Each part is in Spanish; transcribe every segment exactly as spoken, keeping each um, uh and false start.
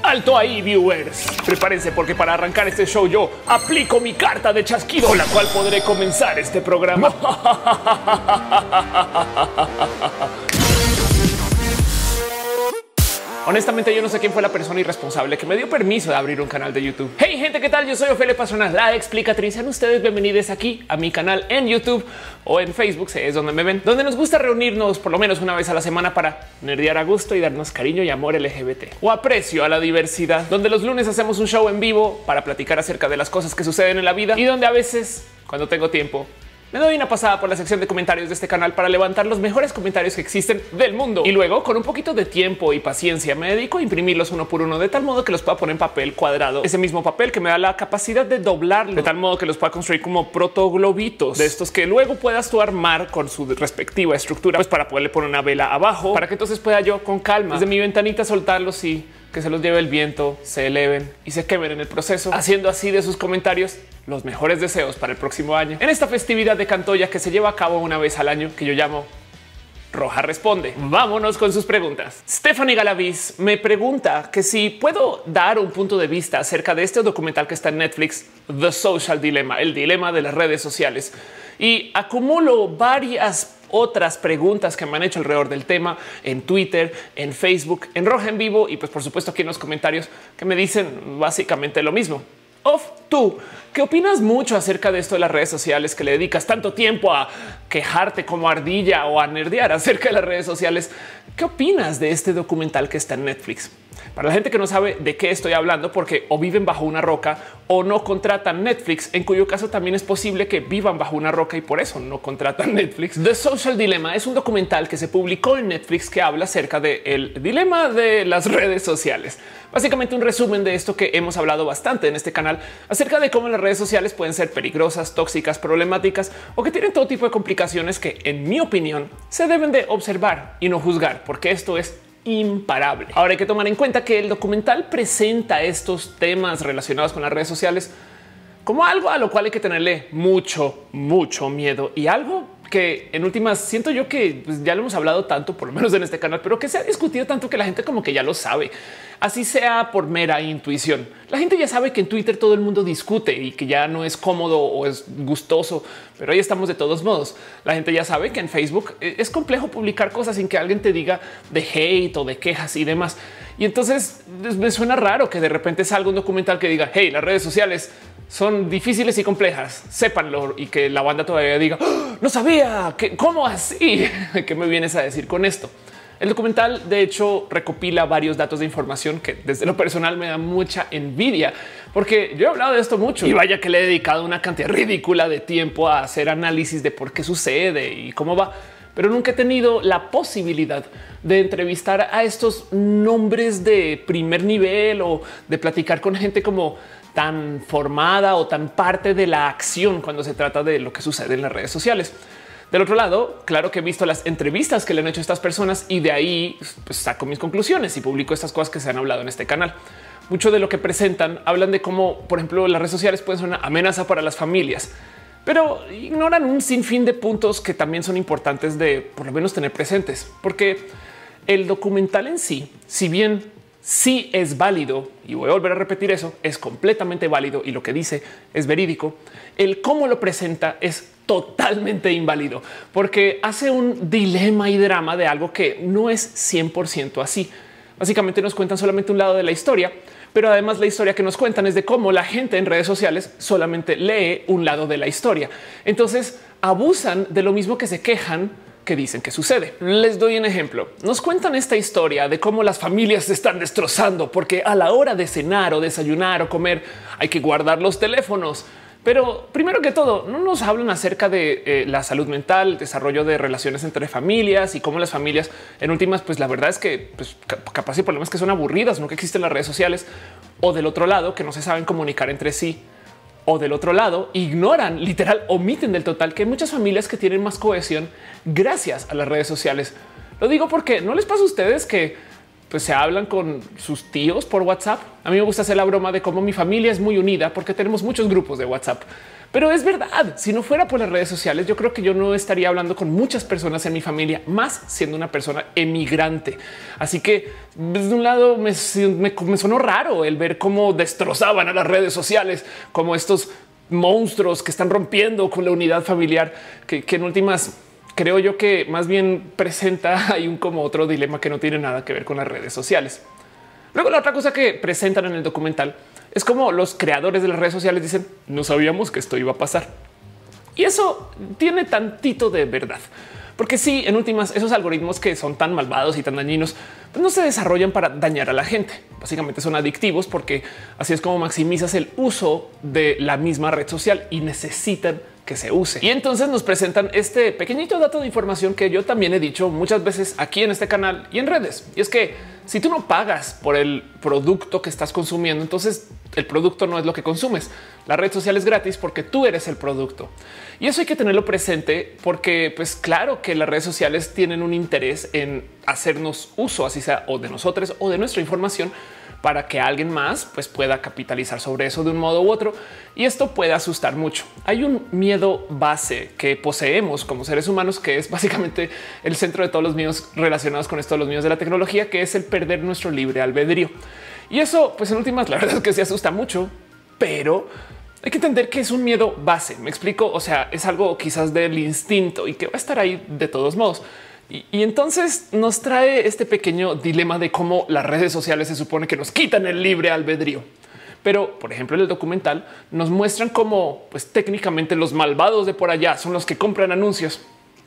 Alto ahí, viewers. Prepárense porque para arrancar este show yo aplico mi carta de chasquido con la cual podré comenzar este programa. Honestamente, yo no sé quién fue la persona irresponsable que me dio permiso de abrir un canal de YouTube. Hey, gente, ¿qué tal? Yo soy Ofelia Pastrana, la explicatriz. Sean ustedes bienvenidos aquí a mi canal en YouTube o en Facebook, si es donde me ven, donde nos gusta reunirnos por lo menos una vez a la semana para nerdear a gusto y darnos cariño y amor L G B T o aprecio a la diversidad, donde los lunes hacemos un show en vivo para platicar acerca de las cosas que suceden en la vida y donde a veces, cuando tengo tiempo, me doy una pasada por la sección de comentarios de este canal para levantar los mejores comentarios que existen del mundo. Y luego, con un poquito de tiempo y paciencia, me dedico a imprimirlos uno por uno de tal modo que los pueda poner en papel cuadrado. Ese mismo papel que me da la capacidad de doblarlo de tal modo que los pueda construir como protoglobitos de estos que luego puedas tú armar con su respectiva estructura, pues para poderle poner una vela abajo para que entonces pueda yo con calma desde mi ventanita soltarlos y que se los lleve el viento, se eleven y se quemen en el proceso, haciendo así de sus comentarios los mejores deseos para el próximo año. En esta festividad de Cantoya que se lleva a cabo una vez al año, que yo llamo Roja Responde. Vámonos con sus preguntas. Stephanie Galaviz me pregunta que si puedo dar un punto de vista acerca de este documental que está en Netflix, The Social Dilemma, el dilema de las redes sociales. Y acumulo varias otras preguntas que me han hecho alrededor del tema en Twitter, en Facebook, en Roja en Vivo y pues por supuesto aquí en los comentarios que me dicen básicamente lo mismo. Of, tú, ¿qué opinas mucho acerca de esto de las redes sociales que le dedicas tanto tiempo a quejarte como ardilla o a nerdear acerca de las redes sociales? ¿Qué opinas de este documental que está en Netflix? Para la gente que no sabe de qué estoy hablando, porque o viven bajo una roca o no contratan Netflix, en cuyo caso también es posible que vivan bajo una roca y por eso no contratan Netflix. The Social Dilemma es un documental que se publicó en Netflix que habla acerca del dilema de las redes sociales. Básicamente un resumen de esto que hemos hablado bastante en este canal acerca de cómo las redes sociales pueden ser peligrosas, tóxicas, problemáticas o que tienen todo tipo de complicaciones que, en mi opinión, se deben de observar y no juzgar, porque esto es imparable. Ahora hay que tomar en cuenta que el documental presenta estos temas relacionados con las redes sociales como algo a lo cual hay que tenerle mucho, mucho miedo y algo que en últimas siento yo que pues, ya lo hemos hablado tanto, por lo menos en este canal, pero que se ha discutido tanto que la gente como que ya lo sabe, así sea por mera intuición. La gente ya sabe que en Twitter todo el mundo discute y que ya no es cómodo o es gustoso, pero ahí estamos de todos modos. La gente ya sabe que en Facebook es complejo publicar cosas sin que alguien te diga de hate o de quejas y demás. Y entonces me suena raro que de repente salga un documental que diga hey, las redes sociales son difíciles y complejas, sépanlo, y que la banda todavía diga ¡oh, no sabía que cómo así. ¿Qué me vienes a decir con esto? El documental, de hecho, recopila varios datos de información que desde lo personal me da mucha envidia, porque yo he hablado de esto mucho y vaya que le he dedicado una cantidad ridícula de tiempo a hacer análisis de por qué sucede y cómo va, pero nunca he tenido la posibilidad de entrevistar a estos nombres de primer nivel o de platicar con gente como tan formada o tan parte de la acción cuando se trata de lo que sucede en las redes sociales. Del otro lado, claro que he visto las entrevistas que le han hecho a estas personas y de ahí pues, saco mis conclusiones y publico estas cosas que se han hablado en este canal. Mucho de lo que presentan hablan de cómo, por ejemplo, las redes sociales pueden ser una amenaza para las familias, pero ignoran un sinfín de puntos que también son importantes de por lo menos tener presentes, porque el documental en sí, si bien sí es válido, y voy a volver a repetir eso, es completamente válido y lo que dice es verídico, el cómo lo presenta es totalmente inválido, porque hace un dilema y drama de algo que no es cien por ciento así. Básicamente nos cuentan solamente un lado de la historia, pero además la historia que nos cuentan es de cómo la gente en redes sociales solamente lee un lado de la historia. Entonces abusan de lo mismo que se quejan que dicen que sucede. Les doy un ejemplo. Nos cuentan esta historia de cómo las familias se están destrozando porque a la hora de cenar o desayunar o comer hay que guardar los teléfonos. Pero primero que todo, no nos hablan acerca de eh, la salud mental, el desarrollo de relaciones entre familias y cómo las familias en últimas, pues la verdad es que pues, capaz hay problemas que son aburridas, no que existen las redes sociales, o del otro lado que no se saben comunicar entre sí, o del otro lado ignoran, literal, omiten del total que hay muchas familias que tienen más cohesión gracias a las redes sociales. Lo digo porque no les pasa a ustedes que pues se hablan con sus tíos por WhatsApp. A mí me gusta hacer la broma de cómo mi familia es muy unida porque tenemos muchos grupos de WhatsApp. Pero es verdad, si no fuera por las redes sociales, yo creo que yo no estaría hablando con muchas personas en mi familia, más siendo una persona emigrante. Así que desde un lado me, me, me sonó raro el ver cómo destrozaban a las redes sociales, como estos monstruos que están rompiendo con la unidad familiar, que, que en últimas creo yo que más bien presenta hay un como otro dilema que no tiene nada que ver con las redes sociales. Luego la otra cosa que presentan en el documental es como los creadores de las redes sociales dicen no sabíamos que esto iba a pasar. Y eso tiene tantito de verdad, porque sí, en últimas, esos algoritmos que son tan malvados y tan dañinos pues no se desarrollan para dañar a la gente. Básicamente son adictivos porque así es como maximizas el uso de la misma red social y necesitan que se use. Y entonces nos presentan este pequeñito dato de información que yo también he dicho muchas veces aquí en este canal y en redes. Y es que si tú no pagas por el producto que estás consumiendo, entonces el producto no es lo que consumes. La red social es gratis porque tú eres el producto. Y eso hay que tenerlo presente porque, pues claro que las redes sociales tienen un interés en hacernos uso, así sea o de nosotros o de nuestra información, para que alguien más pues, pueda capitalizar sobre eso de un modo u otro. Y esto puede asustar mucho. Hay un miedo base que poseemos como seres humanos, que es básicamente el centro de todos los miedos relacionados con esto de los miedos de la tecnología, que es el perder nuestro libre albedrío. Y eso, pues en últimas, la verdad es que se asusta mucho, pero hay que entender que es un miedo base. Me explico. O sea, es algo quizás del instinto y que va a estar ahí de todos modos. Y, y entonces nos trae este pequeño dilema de cómo las redes sociales se supone que nos quitan el libre albedrío. Pero, por ejemplo, en el documental nos muestran cómo pues, técnicamente los malvados de por allá son los que compran anuncios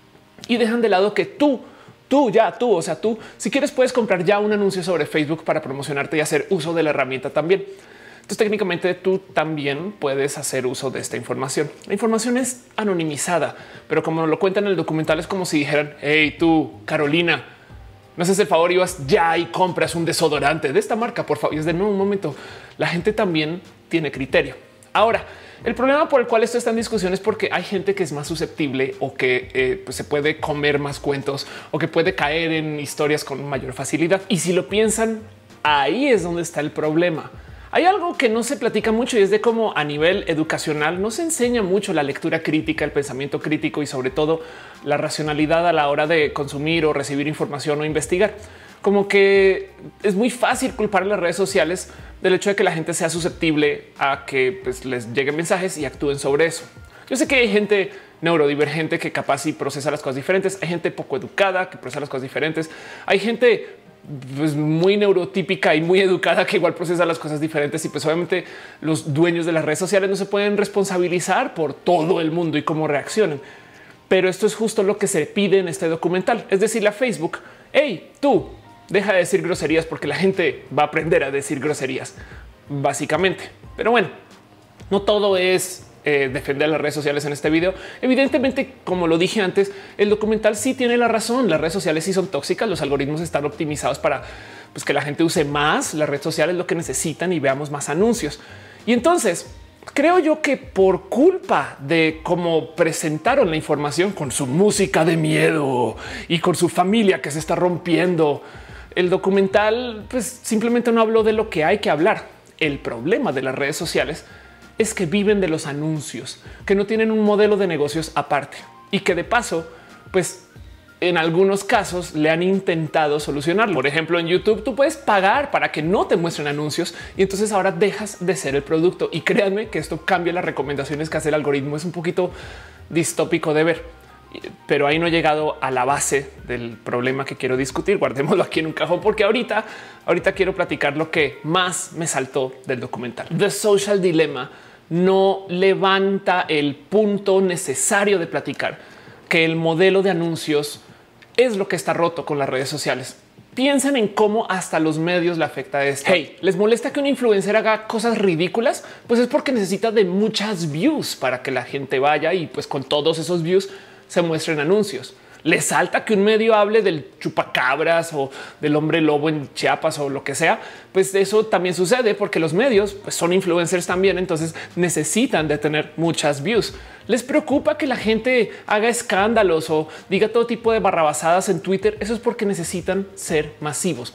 y dejan de lado que tú, tú ya tú, o sea, tú, si quieres, puedes comprar ya un anuncio sobre Facebook para promocionarte y hacer uso de la herramienta también. Entonces, técnicamente tú también puedes hacer uso de esta información. La información es anonimizada, pero como lo cuentan en el documental, es como si dijeran: hey, tú, Carolina, me haces el favor y vas ya y compras un desodorante de esta marca, por favor. Y es de nuevo un momento. La gente también tiene criterio. Ahora, el problema por el cual esto está en discusión es porque hay gente que es más susceptible o que eh, pues se puede comer más cuentos o que puede caer en historias con mayor facilidad. Y si lo piensan, ahí es donde está el problema. Hay algo que no se platica mucho y es de cómo a nivel educacional no se enseña mucho la lectura crítica, el pensamiento crítico y sobre todo la racionalidad a la hora de consumir o recibir información o investigar. Como que es muy fácil culpar a las redes sociales del hecho de que la gente sea susceptible a que pues, les lleguen mensajes y actúen sobre eso. Yo sé que hay gente neurodivergente que capaz y procesa las cosas diferentes. Hay gente poco educada que procesa las cosas diferentes. Hay gente pues muy neurotípica y muy educada que igual procesa las cosas diferentes y pues obviamente los dueños de las redes sociales no se pueden responsabilizar por todo el mundo y cómo reaccionan. Pero esto es justo lo que se pide en este documental. Es decirle a Facebook: hey, tú deja de decir groserías porque la gente va a aprender a decir groserías, básicamente. Pero bueno, no todo es Eh, defender las redes sociales en este video. Evidentemente, como lo dije antes, el documental sí tiene la razón. Las redes sociales sí son tóxicas. Los algoritmos están optimizados para pues, que la gente use más las redes sociales, lo que necesitan, y veamos más anuncios. Y entonces creo yo que por culpa de cómo presentaron la información con su música de miedo y con su familia que se está rompiendo, el documental pues simplemente no habló de lo que hay que hablar. El problema de las redes sociales es que viven de los anuncios, que no tienen un modelo de negocios aparte y que de paso, pues en algunos casos le han intentado solucionarlo. Por ejemplo, en YouTube tú puedes pagar para que no te muestren anuncios y entonces ahora dejas de ser el producto. Y créanme que esto cambia las recomendaciones que hace el algoritmo. Es un poquito distópico de ver, pero ahí no he llegado a la base del problema que quiero discutir. Guardémoslo aquí en un cajón porque ahorita, ahorita quiero platicar lo que más me saltó del documental. The Social Dilemma no levanta el punto necesario de platicar que el modelo de anuncios es lo que está roto con las redes sociales. Piensan en cómo hasta los medios le afecta esto. Hey, ¿les molesta que un influencer haga cosas ridículas? Pues es porque necesita de muchas views para que la gente vaya y pues con todos esos views se muestren anuncios. Les salta que un medio hable del chupacabras o del hombre lobo en Chiapas o lo que sea. Pues eso también sucede porque los medios pues son influencers también. Entonces necesitan de tener muchas views. Les preocupa que la gente haga escándalos o diga todo tipo de barrabasadas en Twitter. Eso es porque necesitan ser masivos.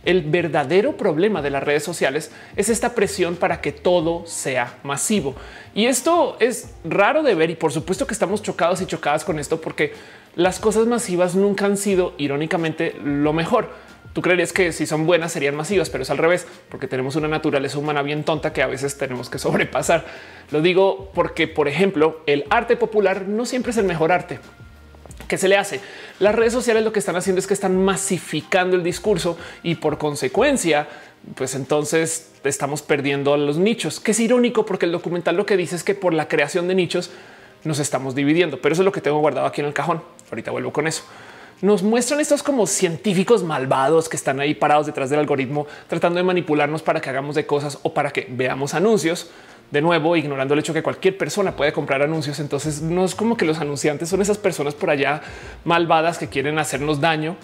El verdadero problema de las redes sociales es esta presión para que todo sea masivo. Y esto es raro de ver y por supuesto que estamos chocados y chocadas con esto porque las cosas masivas nunca han sido irónicamente lo mejor. Tú creerías que si son buenas serían masivas, pero es al revés, porque tenemos una naturaleza humana bien tonta que a veces tenemos que sobrepasar. Lo digo porque, por ejemplo, el arte popular no siempre es el mejor arte. ¿Qué se le hace? Las redes sociales lo que están haciendo es que están masificando el discurso y por consecuencia, pues entonces estamos perdiendo a los nichos, que es irónico porque el documental lo que dice es que por la creación de nichos nos estamos dividiendo, pero eso es lo que tengo guardado aquí en el cajón. Ahorita vuelvo con eso. Nos muestran estos como científicos malvados que están ahí parados detrás del algoritmo tratando de manipularnos para que hagamos de cosas o para que veamos anuncios. De nuevo, ignorando el hecho que cualquier persona puede comprar anuncios. Entonces no es como que los anunciantes son esas personas por allá malvadas que quieren hacernos daño,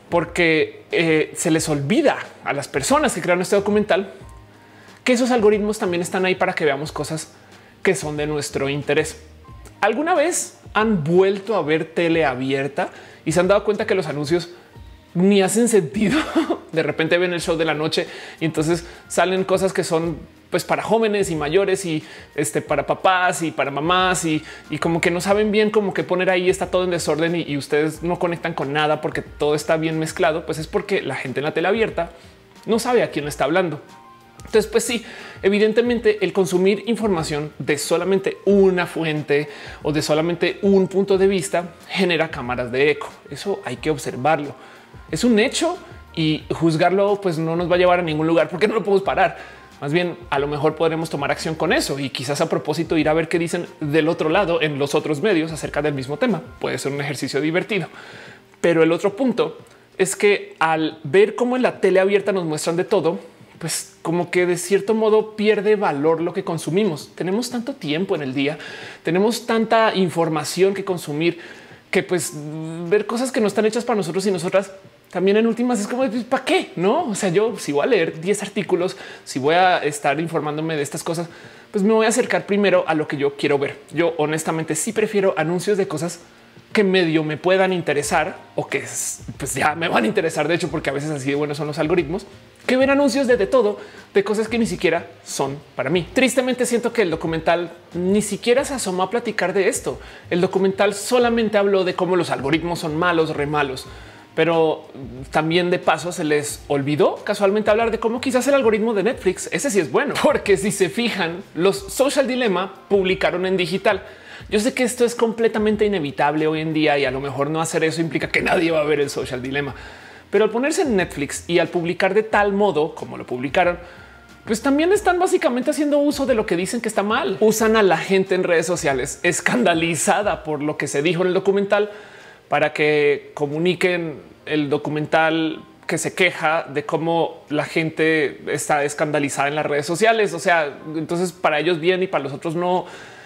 porque eh, se les olvida a las personas que crearon este documental que esos algoritmos también están ahí para que veamos cosas que son de nuestro interés. ¿Alguna vez han vuelto a ver tele abierta y se han dado cuenta que los anuncios ni hacen sentido? De repente ven el show de la noche y entonces salen cosas que son pues para jóvenes y mayores y este para papás y para mamás y, y como que no saben bien cómo que poner ahí, está todo en desorden y, y ustedes no conectan con nada porque todo está bien mezclado. Pues es porque la gente en la tele abierta no sabe a quién está hablando. Entonces, pues sí, evidentemente el consumir información de solamente una fuente o de solamente un punto de vista genera cámaras de eco. Eso hay que observarlo. Es un hecho y juzgarlo pues no nos va a llevar a ningún lugar porque no lo podemos parar. Más bien, a lo mejor podremos tomar acción con eso y quizás a propósito ir a ver qué dicen del otro lado en los otros medios acerca del mismo tema. Puede ser un ejercicio divertido. Pero el otro punto es que al ver cómo en la tele abierta nos muestran de todo, pues como que de cierto modo pierde valor lo que consumimos. Tenemos tanto tiempo en el día, tenemos tanta información que consumir que pues ver cosas que no están hechas para nosotros y nosotras también en últimas es como ¿para qué? No, o sea, yo si voy a leer diez artículos, si voy a estar informándome de estas cosas, pues me voy a acercar primero a lo que yo quiero ver. Yo honestamente sí prefiero anuncios de cosas que medio me puedan interesar o que pues ya me van a interesar, de hecho, porque a veces así de buenos son los algoritmos, que ver anuncios de, de todo, de cosas que ni siquiera son para mí. Tristemente siento que el documental ni siquiera se asomó a platicar de esto. El documental solamente habló de cómo los algoritmos son malos, re malos, pero también de paso se les olvidó casualmente hablar de cómo quizás el algoritmo de Netflix, ese sí es bueno, porque si se fijan, los Social Dilemma publicaron en digital. Yo sé que esto es completamente inevitable hoy en día y a lo mejor no hacer eso implica que nadie va a ver el Social Dilemma, pero al ponerse en Netflix y al publicar de tal modo como lo publicaron, pues también están básicamente haciendo uso de lo que dicen que está mal. Usan a la gente en redes sociales escandalizada por lo que se dijo en el documental para que comuniquen el documental que se queja de cómo la gente está escandalizada en las redes sociales. O sea, entonces para ellos bien y para los otros no.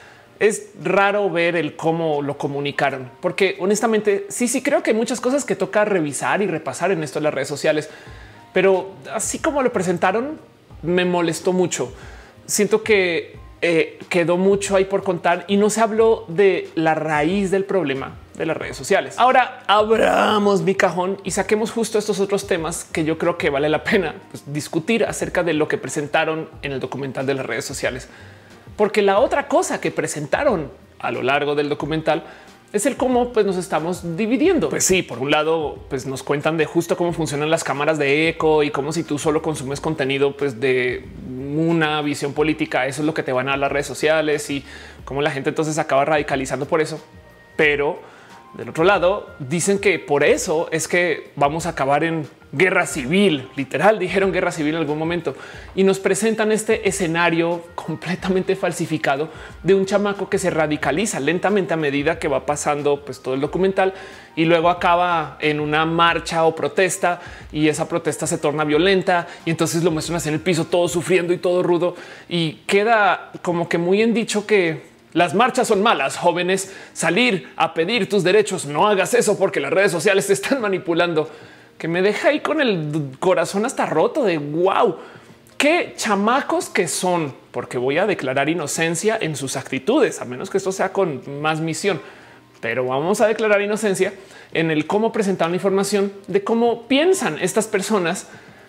Es raro ver el cómo lo comunicaron, porque honestamente sí, sí creo que hay muchas cosas que toca revisar y repasar en esto de las redes sociales, pero así como lo presentaron me molestó mucho. Siento que eh, quedó mucho ahí por contar y no se habló de la raíz del problema de las redes sociales. Ahora abramos mi cajón y saquemos justo estos otros temas que yo creo que vale la pena pues, discutir acerca de lo que presentaron en el documental de las redes sociales. Porque la otra cosa que presentaron a lo largo del documental es el cómo pues, nos estamos dividiendo. Pues sí, por un lado, pues nos cuentan de justo cómo funcionan las cámaras de eco y cómo si tú solo consumes contenido pues, de una visión política, eso es lo que te van a dar las redes sociales y cómo la gente entonces acaba radicalizando por eso. Pero del otro lado, dicen que por eso es que vamos a acabar en guerra civil. Literal, dijeron guerra civil en algún momento y nos presentan este escenario completamente falsificado de un chamaco que se radicaliza lentamente a medida que va pasando pues, todo el documental y luego acaba en una marcha o protesta y esa protesta se torna violenta y entonces lo muestran así en el piso todo sufriendo y todo rudo y queda como que muy en dicho que las marchas son malas, jóvenes, salir a pedir tus derechos. No hagas eso porque las redes sociales te están manipulando, que me deja ahí con el corazón hasta roto de wow, qué chamacos que son, porque voy a declarar inocencia en sus actitudes, a menos que esto sea con más misión. Pero vamos a declarar inocencia en el cómo presentar la información de cómo piensan estas personas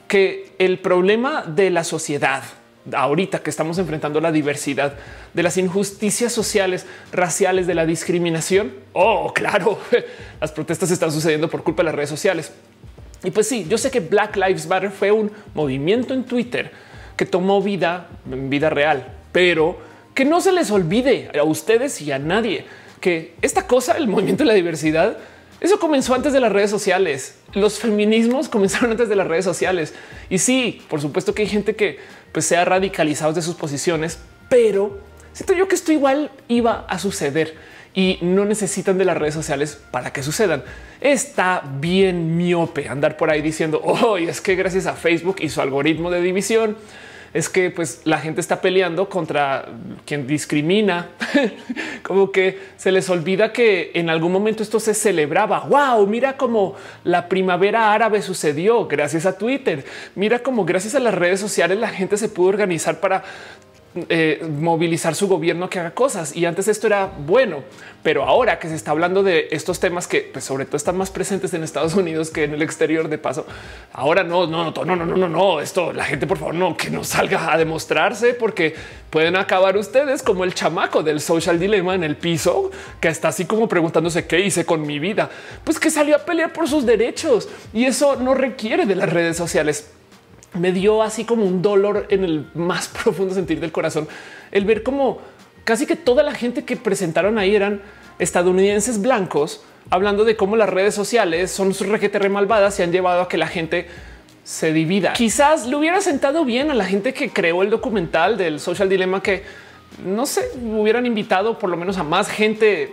que el problema de la sociedad ahorita que estamos enfrentando la diversidad, de las injusticias sociales, raciales, de la discriminación. Oh, claro, las protestas están sucediendo por culpa de las redes sociales. Y pues sí, yo sé que Black Lives Matter fue un movimiento en Twitter que tomó vida en vida real, pero que no se les olvide a ustedes y a nadie que esta cosa, el movimiento de la diversidad, eso comenzó antes de las redes sociales. Los feminismos comenzaron antes de las redes sociales. Y sí, por supuesto que hay gente que pues, se ha radicalizado de sus posiciones, pero siento yo que esto igual iba a suceder y no necesitan de las redes sociales para que sucedan. Está bien miope andar por ahí diciendo, oh, y es que gracias a Facebook y su algoritmo de división, es que pues la gente está peleando contra quien discrimina. Como que se les olvida que en algún momento esto se celebraba. Wow, mira cómo la primavera árabe sucedió gracias a Twitter. Mira cómo gracias a las redes sociales la gente se pudo organizar para Eh, movilizar su gobierno que haga cosas. Y antes esto era bueno, pero ahora que se está hablando de estos temas que pues, sobre todo están más presentes en Estados Unidos que en el exterior, de paso, ahora no, no, no, no, no, no, no, no, esto la gente, por favor, no, que no salga a demostrarse, porque pueden acabar ustedes como el chamaco del Social Dilemma en el piso, que está así como preguntándose qué hice con mi vida, pues que salió a pelear por sus derechos y eso no requiere de las redes sociales. Me dio así como un dolor en el más profundo sentir del corazón el ver como casi que toda la gente que presentaron ahí eran estadounidenses blancos hablando de cómo las redes sociales son sus requete re malvadas y han llevado a que la gente se divida. Quizás le hubiera sentado bien a la gente que creó el documental del Social Dilemma que no sé, hubieran invitado por lo menos a más gente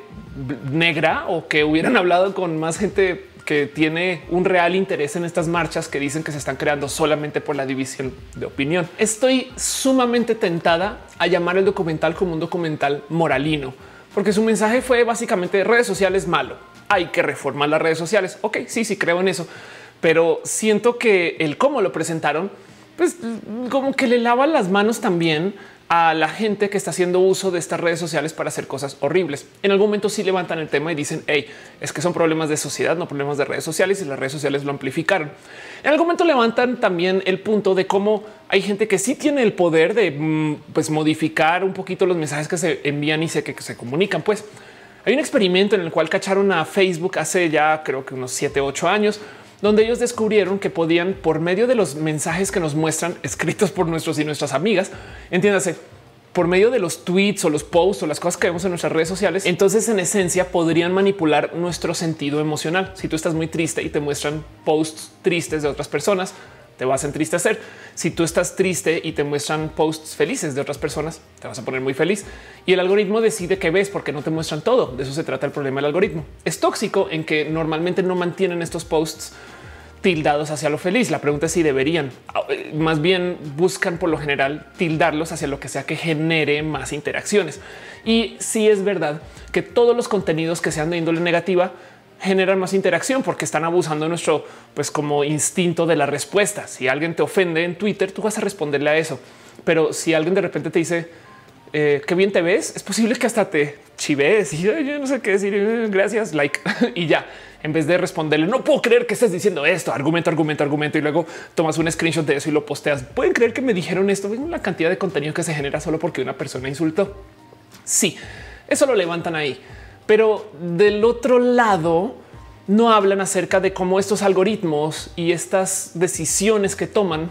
negra o que hubieran hablado con más gente que tiene un real interés en estas marchas que dicen que se están creando solamente por la división de opinión. Estoy sumamente tentada a llamar el documental como un documental moralino, porque su mensaje fue básicamente redes sociales malo. Hay que reformar las redes sociales. Ok, sí, sí creo en eso, pero siento que el cómo lo presentaron, pues como que le lavan las manos también a la gente que está haciendo uso de estas redes sociales para hacer cosas horribles. En algún momento sí levantan el tema y dicen, hey, es que son problemas de sociedad, no problemas de redes sociales, y las redes sociales lo amplificaron. En algún momento levantan también el punto de cómo hay gente que sí tiene el poder de pues, modificar un poquito los mensajes que se envían y se, que se comunican. Pues hay un experimento en el cual cacharon a Facebook hace ya creo que unos siete, ocho años, donde ellos descubrieron que podían, por medio de los mensajes que nos muestran escritos por nuestros y nuestras amigas, entiéndase, por medio de los tweets o los posts o las cosas que vemos en nuestras redes sociales, entonces en esencia podrían manipular nuestro sentido emocional. Si tú estás muy triste y te muestran posts tristes de otras personas, te vas a entristecer. Si tú estás triste y te muestran posts felices de otras personas, te vas a poner muy feliz. Y el algoritmo decide qué ves porque no te muestran todo. De eso se trata el problema del algoritmo. Es tóxico en que normalmente no mantienen estos posts tildados hacia lo feliz. La pregunta es si deberían, más bien buscan por lo general tildarlos hacia lo que sea que genere más interacciones. Y sí es verdad que todos los contenidos que sean de índole negativa generan más interacción porque están abusando de nuestro, pues como instinto de la respuesta. Si alguien te ofende en Twitter, tú vas a responderle a eso. Pero si alguien de repente te dice eh, qué bien te ves, es posible que hasta te chives y yo, yo no sé qué decir. Gracias, like y ya. En vez de responderle, no puedo creer que estés diciendo esto, argumento, argumento, argumento, y luego tomas un screenshot de eso y lo posteas. Pueden creer que me dijeron esto. Ven la cantidad de contenido que se genera solo porque una persona insultó. Sí, eso lo levantan ahí. Pero del otro lado, no hablan acerca de cómo estos algoritmos y estas decisiones que toman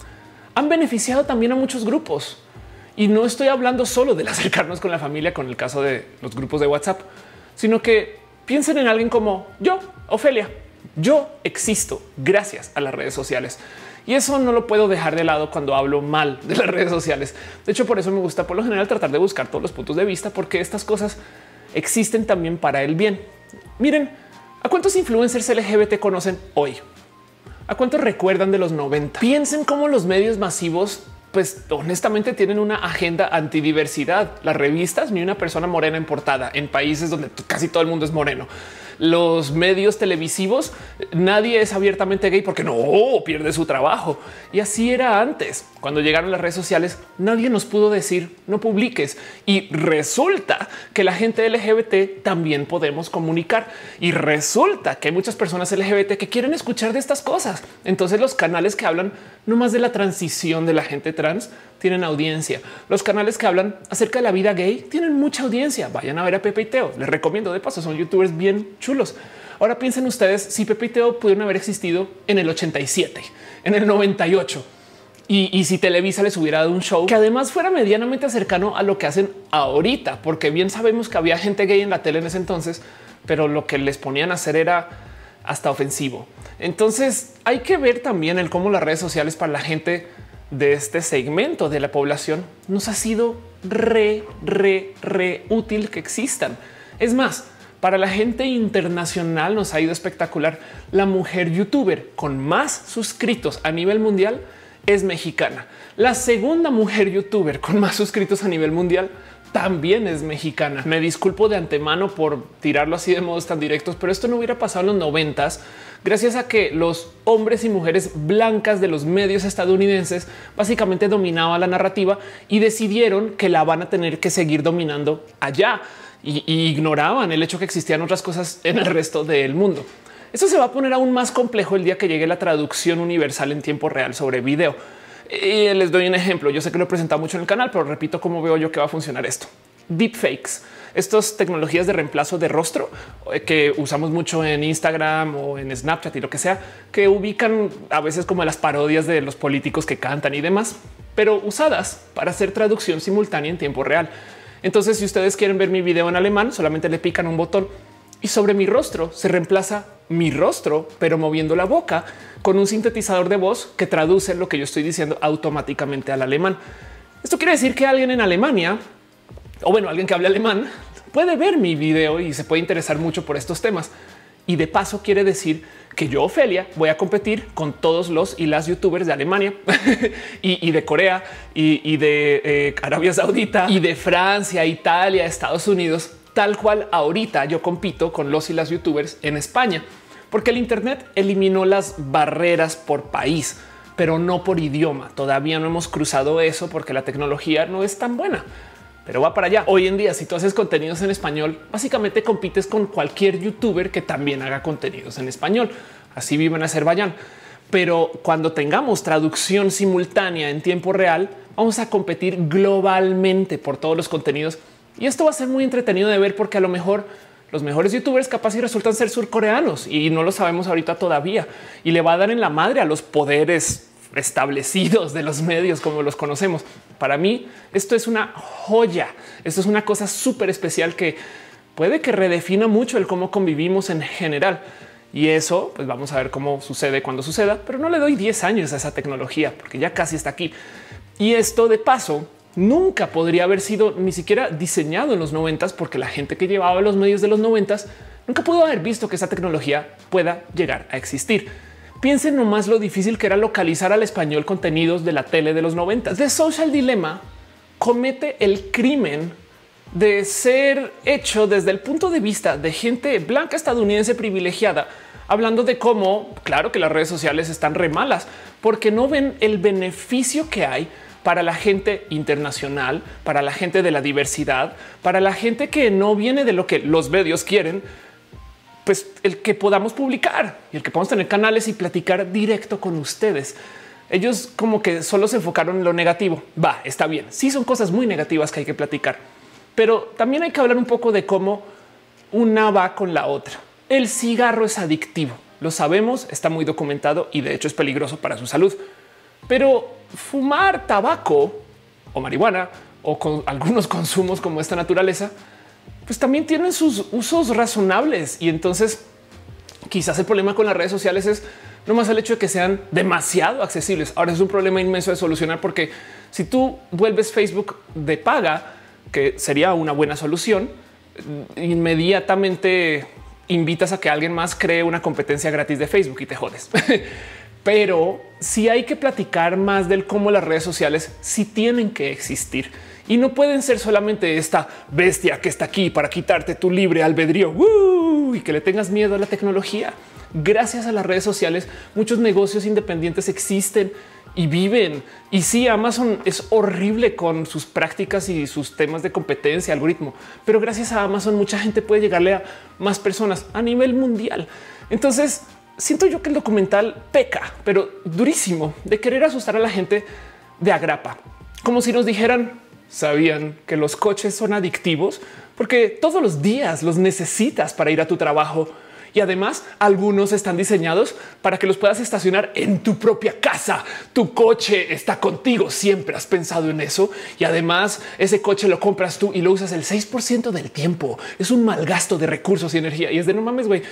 han beneficiado también a muchos grupos. Y no estoy hablando solo del acercarnos con la familia, con el caso de los grupos de WhatsApp, sino que piensen en alguien como yo, Ofelia. Yo existo gracias a las redes sociales y eso no lo puedo dejar de lado cuando hablo mal de las redes sociales. De hecho, por eso me gusta por lo general tratar de buscar todos los puntos de vista, porque estas cosas existen también para el bien. Miren, ¿a cuántos influencers L G B T conocen hoy? ¿A cuántos recuerdan de los noventa? Piensen cómo los medios masivos pues honestamente tienen una agenda antidiversidad. Las revistas, ni una persona morena en portada en países donde casi todo el mundo es moreno. los medios televisivos, nadie es abiertamente gay porque no pierde su trabajo. Y así era antes. Cuando llegaron las redes sociales, nadie nos pudo decir no publiques. Y resulta que la gente L G B T también podemos comunicar. Y resulta que hay muchas personas L G B T que quieren escuchar de estas cosas. Entonces los canales que hablan no más de la transición de la gente trans tienen audiencia. Los canales que hablan acerca de la vida gay tienen mucha audiencia. Vayan a ver a Pepe y Teo. Les recomiendo, de paso, son youtubers bien chulos. Ahora piensen ustedes si Pepe y Teo pudieron haber existido en el ochenta y siete, en el noventa y ocho. Y, y si Televisa les hubiera dado un show que además fuera medianamente cercano a lo que hacen ahorita, porque bien sabemos que había gente gay en la tele en ese entonces, pero lo que les ponían a hacer era hasta ofensivo. Entonces hay que ver también el cómo las redes sociales para la gente de este segmento de la población nos ha sido re, re, re útil que existan. Es más, para la gente internacional nos ha ido espectacular. La mujer youtuber con más suscritos a nivel mundial es mexicana. La segunda mujer youtuber con más suscritos a nivel mundial también es mexicana. Me disculpo de antemano por tirarlo así de modos tan directos, pero esto no hubiera pasado en los noventas gracias a que los hombres y mujeres blancas de los medios estadounidenses básicamente dominaban la narrativa y decidieron que la van a tener que seguir dominando allá y, y ignoraban el hecho que existían otras cosas en el resto del mundo. Esto se va a poner aún más complejo el día que llegue la traducción universal en tiempo real sobre video. Y les doy un ejemplo. Yo sé que lo he presentado mucho en el canal, pero repito cómo veo yo que va a funcionar esto. Deepfakes, estas tecnologías de reemplazo de rostro que usamos mucho en Instagram o en Snapchat y lo que sea, que ubican a veces como las parodias de los políticos que cantan y demás, pero usadas para hacer traducción simultánea en tiempo real. Entonces, si ustedes quieren ver mi video en alemán, solamente le pican un botón y sobre mi rostro se reemplaza mi rostro, pero moviendo la boca con un sintetizador de voz que traduce lo que yo estoy diciendo automáticamente al alemán. Esto quiere decir que alguien en Alemania, o bueno, alguien que hable alemán, puede ver mi video y se puede interesar mucho por estos temas. Y de paso quiere decir que yo, Ofelia, voy a competir con todos los y las youtubers de Alemania y, y de Corea y, y de eh, Arabia Saudita y de Francia, Italia, Estados Unidos, tal cual ahorita yo compito con los y las youtubers en España, porque el Internet eliminó las barreras por país, pero no por idioma. Todavía no hemos cruzado eso porque la tecnología no es tan buena, pero va para allá. Hoy en día, si tú haces contenidos en español, básicamente compites con cualquier youtuber que también haga contenidos en español. Así vive en Azerbaiyán. Pero cuando tengamos traducción simultánea en tiempo real, vamos a competir globalmente por todos los contenidos. Y esto va a ser muy entretenido de ver porque a lo mejor los mejores youtubers capaz y resultan ser surcoreanos y no lo sabemos ahorita todavía. Y le va a dar en la madre a los poderes establecidos de los medios como los conocemos. Para mí esto es una joya. Esto es una cosa súper especial que puede que redefina mucho el cómo convivimos en general. Y eso pues vamos a ver cómo sucede cuando suceda, pero no le doy diez años a esa tecnología porque ya casi está aquí. Y esto de paso nunca podría haber sido ni siquiera diseñado en los noventas porque la gente que llevaba los medios de los noventas nunca pudo haber visto que esa tecnología pueda llegar a existir. Piensen nomás lo difícil que era localizar al español contenidos de la tele de los noventas. The Social Dilemma comete el crimen de ser hecho desde el punto de vista de gente blanca estadounidense privilegiada, hablando de cómo, claro que las redes sociales están re malas porque no ven el beneficio que hay para la gente internacional, para la gente de la diversidad, para la gente que no viene de lo que los medios quieren, pues el que podamos publicar y el que podamos tener canales y platicar directo con ustedes. Ellos como que solo se enfocaron en lo negativo. Va, está bien. Sí, son cosas muy negativas que hay que platicar, pero también hay que hablar un poco de cómo una va con la otra. El cigarro es adictivo, lo sabemos, está muy documentado y de hecho es peligroso para su salud. Pero fumar tabaco o marihuana o con algunos consumos como esta naturaleza, pues también tienen sus usos razonables. Y entonces quizás el problema con las redes sociales es no más el hecho de que sean demasiado accesibles. Ahora es un problema inmenso de solucionar, porque si tú vuelves Facebook de paga, que sería una buena solución, inmediatamente invitas a que alguien más cree una competencia gratis de Facebook y te jodes. pero sí hay que platicar más del cómo las redes sociales sí tienen que existir y no pueden ser solamente esta bestia que está aquí para quitarte tu libre albedrío ¡uh! Y que le tengas miedo a la tecnología. Gracias a las redes sociales, muchos negocios independientes existen y viven. Y sí, Amazon es horrible con sus prácticas y sus temas de competencia, algoritmo, pero gracias a Amazon mucha gente puede llegarle a más personas a nivel mundial. Entonces siento yo que el documental peca, pero durísimo, de querer asustar a la gente de agrapa, como si nos dijeran, ¿sabían que los coches son adictivos? Porque todos los días los necesitas para ir a tu trabajo. Y además algunos están diseñados para que los puedas estacionar en tu propia casa. Tu coche está contigo. Siempre has pensado en eso. Y además ese coche lo compras tú y lo usas el seis por ciento del tiempo. Es un mal gasto de recursos y energía. Y es de no mames, güey.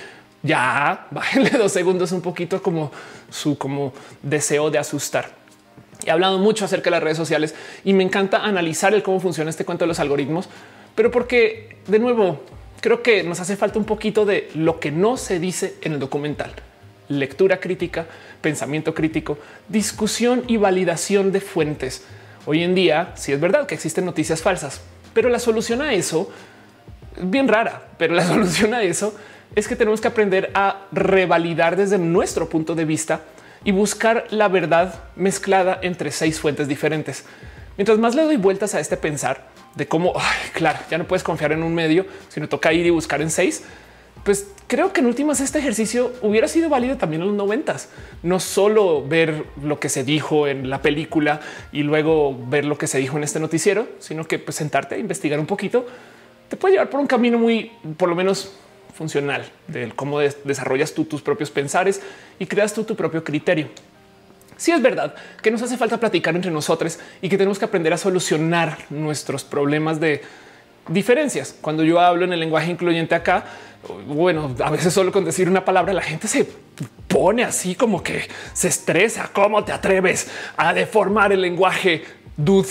Ya bájenle dos segundos un poquito como su como deseo de asustar. He hablado mucho acerca de las redes sociales y me encanta analizar el cómo funciona este cuento de los algoritmos, pero porque de nuevo, creo que nos hace falta un poquito de lo que no se dice en el documental. Lectura crítica, pensamiento crítico, discusión y validación de fuentes. Hoy en día sí es verdad que existen noticias falsas, pero la solución a eso es bien rara, pero la solución a eso es que tenemos que aprender a revalidar desde nuestro punto de vista y buscar la verdad mezclada entre seis fuentes diferentes. Mientras más le doy vueltas a este pensar de cómo, ay, claro, ya no puedes confiar en un medio, sino toca ir y buscar en seis, pues creo que en últimas este ejercicio hubiera sido válido también en los noventas. No solo ver lo que se dijo en la película y luego ver lo que se dijo en este noticiero, sino que pues, sentarte a investigar un poquito te puede llevar por un camino muy, por lo menos funcional, de cómo des desarrollas tú tus propios pensares y creas tú tu propio criterio. Sí es verdad que nos hace falta platicar entre nosotros y que tenemos que aprender a solucionar nuestros problemas de diferencias. Cuando yo hablo en el lenguaje incluyente acá, bueno, a veces solo con decir una palabra la gente se pone así como que se estresa. ¿Cómo te atreves a deformar el lenguaje, dude?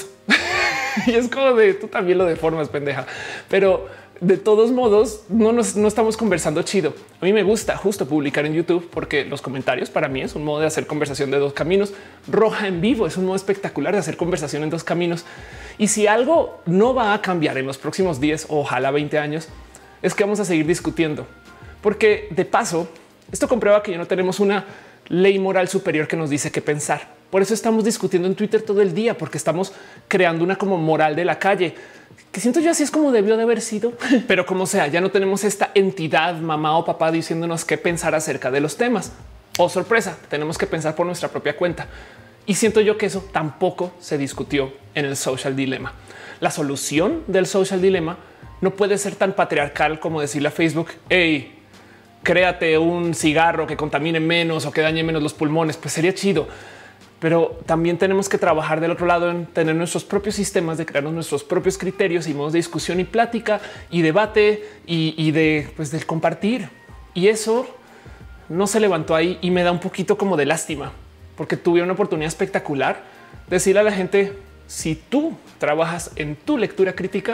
Y es como de tú también lo deformas, pendeja. Pero de todos modos, no, nos, no estamos conversando chido. A mí me gusta justo publicar en YouTube porque los comentarios para mí es un modo de hacer conversación de dos caminos. Roja en vivo es un modo espectacular de hacer conversación en dos caminos. Y si algo no va a cambiar en los próximos diez, ojalá veinte años, es que vamos a seguir discutiendo. Porque de paso, esto comprueba que ya no tenemos una ley moral superior que nos dice qué pensar. Por eso estamos discutiendo en Twitter todo el día, porque estamos creando una como moral de la calle, que siento yo así es como debió de haber sido. Pero como sea, ya no tenemos esta entidad mamá o papá diciéndonos qué pensar acerca de los temas. Oh, sorpresa, tenemos que pensar por nuestra propia cuenta. Y siento yo que eso tampoco se discutió en el social dilemma. La solución del social dilemma no puede ser tan patriarcal como decirle a Facebook, hey, créate un cigarro que contamine menos o que dañe menos los pulmones. Pues sería chido. Pero también tenemos que trabajar del otro lado en tener nuestros propios sistemas de crearnos nuestros propios criterios y modos de discusión y plática y debate y, y de, pues, del compartir. Y eso no se levantó ahí y me da un poquito como de lástima, porque tuve una oportunidad espectacular de decirle a la gente, si tú trabajas en tu lectura crítica,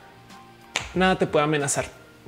nada te puede amenazar.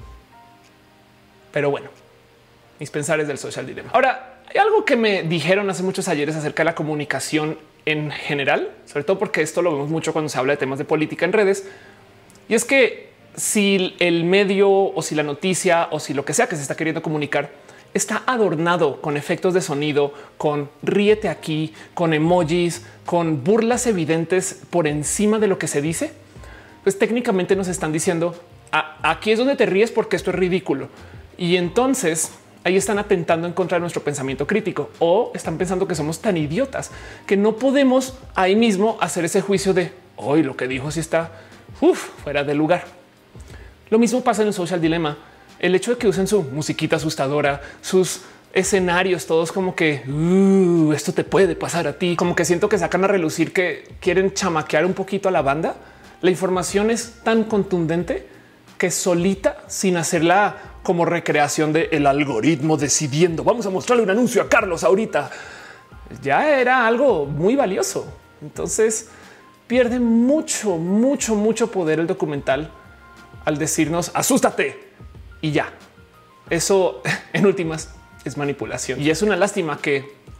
Pero bueno, mis pensares del social dilemma. Ahora, hay algo que me dijeron hace muchos ayeres acerca de la comunicación en general, sobre todo porque esto lo vemos mucho cuando se habla de temas de política en redes. Y es que si el medio o si la noticia o si lo que sea que se está queriendo comunicar está adornado con efectos de sonido, con ríete aquí, con emojis, con burlas evidentes por encima de lo que se dice, pues técnicamente nos están diciendo aquí es donde te ríes porque esto es ridículo. Y entonces ahí están atentando en contra de nuestro pensamiento crítico o están pensando que somos tan idiotas que no podemos ahí mismo hacer ese juicio de hoy lo que dijo si está uf, fuera de lugar. Lo mismo pasa en el social dilemma. El hecho de que usen su musiquita asustadora, sus escenarios, todos como que uh, esto te puede pasar a ti, como que siento que sacan a relucir que quieren chamaquear un poquito a la banda. La información es tan contundente que solita, sin hacerla como recreación de el algoritmo decidiendo vamos a mostrarle un anuncio a Carlos ahorita, ya era algo muy valioso. Entonces pierde mucho, mucho, mucho poder el documental al decirnos asústate y ya. Eso en últimas es manipulación y es una lástima que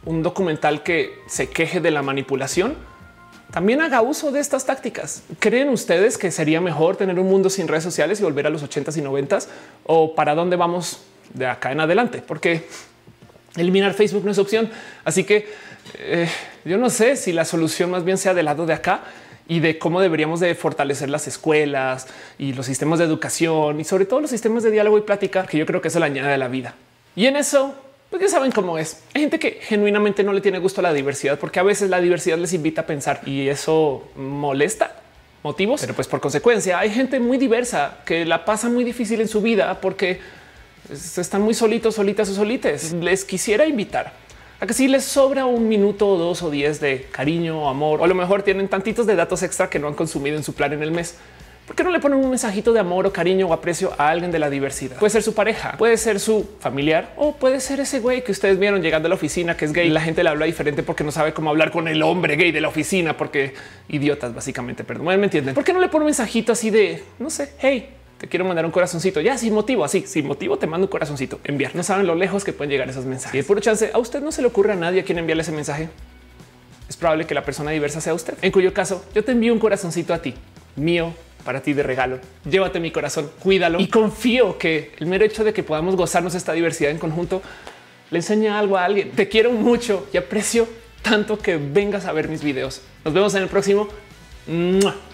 un documental que se queje de la manipulación, también haga uso de estas tácticas. ¿Creen ustedes que sería mejor tener un mundo sin redes sociales y volver a los ochentas y noventas? ¿O para dónde vamos de acá en adelante? Porque eliminar Facebook no es opción. Así que eh, yo no sé si la solución más bien sea del lado de acá y de cómo deberíamos de fortalecer las escuelas y los sistemas de educación y sobre todo los sistemas de diálogo y plática, que yo creo que eso le añade a la vida. Y en eso, pues ya saben cómo es. Hay gente que genuinamente no le tiene gusto a la diversidad porque a veces la diversidad les invita a pensar y eso molesta motivos. Pero pues por consecuencia hay gente muy diversa que la pasa muy difícil en su vida porque están muy solitos, solitas o solites. Les quisiera invitar a que si les sobra un minuto o dos o diez de cariño o amor, o a lo mejor tienen tantitos de datos extra que no han consumido en su plan en el mes, ¿por qué no le ponen un mensajito de amor o cariño o aprecio a alguien de la diversidad? Puede ser su pareja, puede ser su familiar o puede ser ese güey que ustedes vieron llegando a la oficina que es gay. La gente le habla diferente porque no sabe cómo hablar con el hombre gay de la oficina, porque idiotas básicamente, perdón, ¿me entienden? ¿Por qué no le ponen un mensajito así de, no sé, hey, te quiero mandar un corazoncito? Ya sin motivo, así sin motivo te mando un corazoncito. Enviar. No saben lo lejos que pueden llegar esos mensajes. Y de puro chance a usted no se le ocurre a nadie a quien enviarle ese mensaje. Es probable que la persona diversa sea usted, en cuyo caso yo te envío un corazoncito a ti, mío, para ti de regalo. Llévate mi corazón, cuídalo y confío que el mero hecho de que podamos gozarnos esta diversidad en conjunto le enseña algo a alguien. Te quiero mucho y aprecio tanto que vengas a ver mis videos. Nos vemos en el próximo. ¡Mua!